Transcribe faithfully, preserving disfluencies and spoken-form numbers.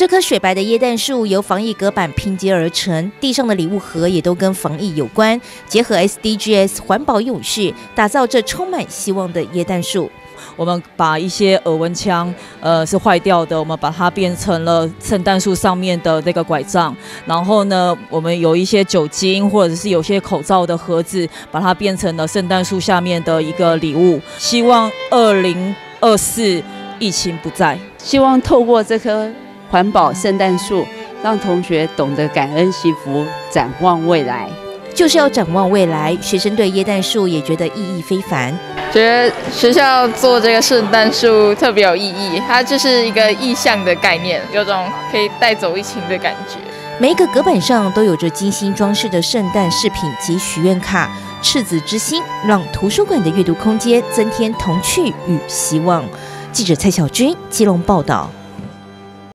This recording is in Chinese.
这棵雪白的椰蛋树由防疫隔板拼接而成，地上的礼物盒也都跟防疫有关，结合 S D Gs 环保永续，打造这充满希望的椰蛋树。 我们把一些耳温枪，呃，是坏掉的，我们把它变成了圣诞树上面的那个拐杖。然后呢，我们有一些酒精或者是有些口罩的盒子，把它变成了圣诞树下面的一个礼物。希望二零二四疫情不再。 希望透过这棵环保圣诞树，让同学懂得感恩惜福，展望未来。 就是要展望未来，学生对椰蛋树也觉得意义非凡。 觉得学校做这个圣诞树特别有意义，它就是一个意象的概念，有种可以带走疫情的感觉。 每一个隔板上都有着精心装饰的圣诞饰品及许愿卡，赤子之心让图书馆的阅读空间增添童趣与希望。记者蔡小军基隆报道。